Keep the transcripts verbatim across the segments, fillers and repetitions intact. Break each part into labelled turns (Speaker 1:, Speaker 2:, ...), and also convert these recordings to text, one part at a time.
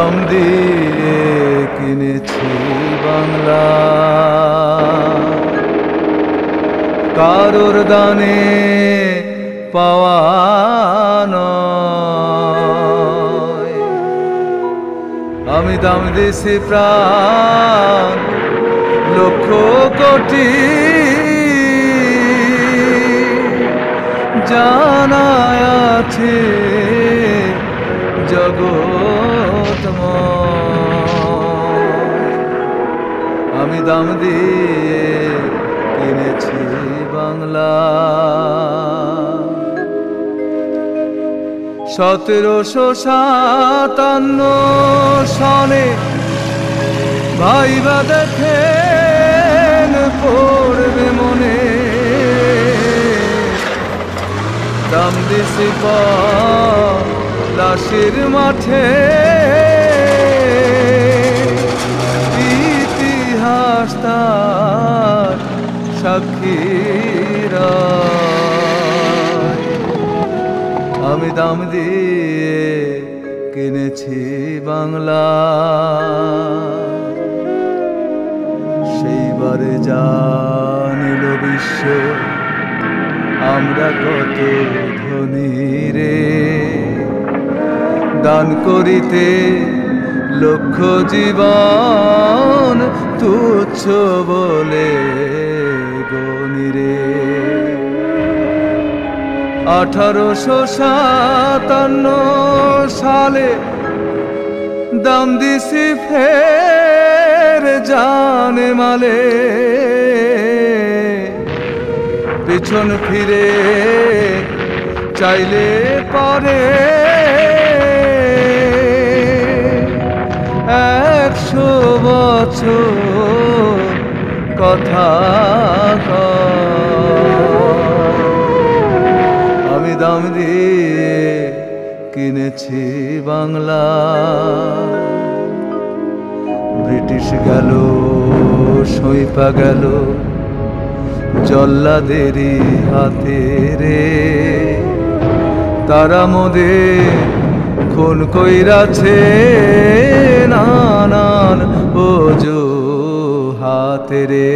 Speaker 1: দাম দিয়ে কিনেছি বাংলা, কারোর দানে পাওয়া নয়। আমি দাম দিয়েছি প্রাণ লক্ষ কোটি, জানায় আছে জগৎময়। আমি দাম দিয়ে কিনেছি বাংলা। সতেরোশো সাতান্ন সনে ভাইবা দেখেন পড়বে মনে, দাম দিছি লাশের মাঠে, ইতিহাস তার সাক্ষীরা। আমি দাম দিয়ে কিনেছি বাংলা, সেইবারে জানিল বিশ্ব আমরা কত ধনী রে, দান করিতে লক্ষ জীবন তুচ্ছ বলে গনি রে। আঠারোশো সাতান্ন সালে দাম দিছি ফের জানে মালে, পিছন ফিরে চাইলে পারে একশো বছর কথা কয়। আমি দাম দিয়ে কিনেছি বাংলা, ব্রিটিশ গেল সইপা গেল জল্লাদেরই হাতে রে, তারা মোদের খুন কইরাছে নানান অজুহাতে রে।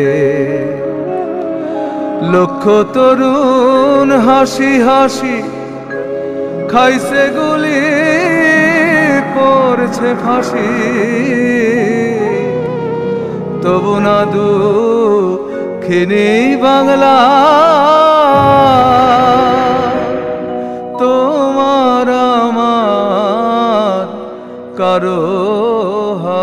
Speaker 1: লক্ষ তরুণ হাসি হাসি খাইছে গুলি পড়ছে ফাঁসি, তবু না দুঃখিনী বাংলা তোমার আমার কারো